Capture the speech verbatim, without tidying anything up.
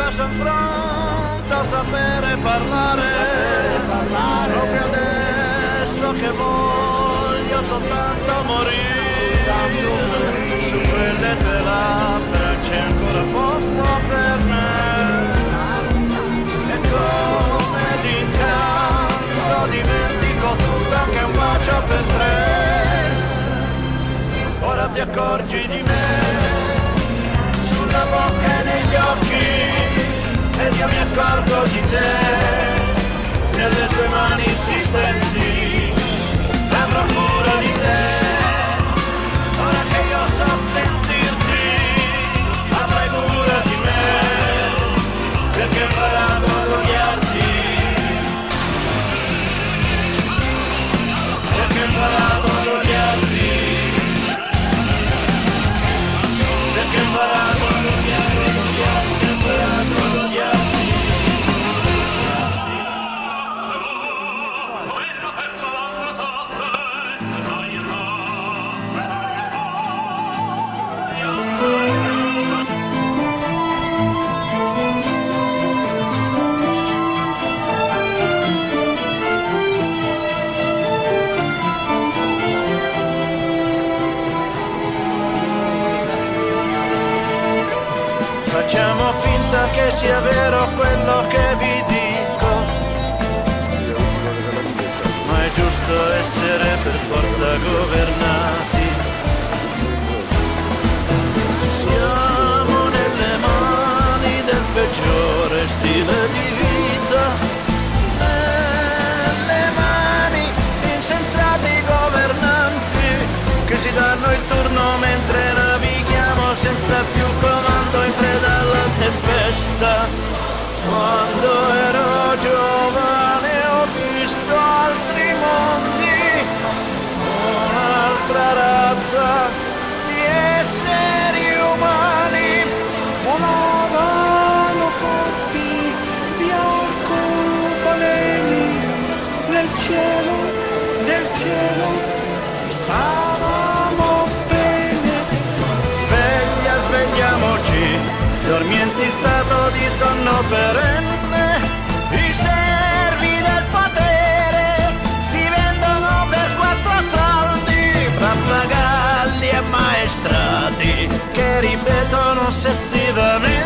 io sono pronto a sapere parlare, sapere parlare. Proprio adesso che voglio soltanto morire, Tanto morire. su quelle tue labbra c'è ancora posto per me. E come d'incanto dimentico tutto, anche un bacio per tre. Ora ti accorgi di me, sulla bocca e negli occhi, ed io mi accorgo di te, nelle tue mani si senti, avrò cura di te. Ora che io so sentirti, avrai cura di me, perché ho imparato ad odiarti, perché ho imparato ad odiarti, perché ho imparato ad odiarti, ad odiarti, ho imparato ad odiarti. Facciamo finta che sia vero quello che vi dico, ma è giusto essere per forza governati. Siamo nelle mani del peggiore stile di vita, nelle mani di insensati governanti che si danno il turno mentre navighiamo senza più comando in preda alla tempesta. Quando ero giovane ho visto altri mondi, un'altra razza di esseri umani. Volavano corpi di arcobaleni nel cielo, nel cielo stavamo bene. Sveglia, svegliamoci, dormienti in stato di sonno perenne. I servi del potere si vendono per quattro soldi, pappagalli e maestrati che ripetono ossessivamente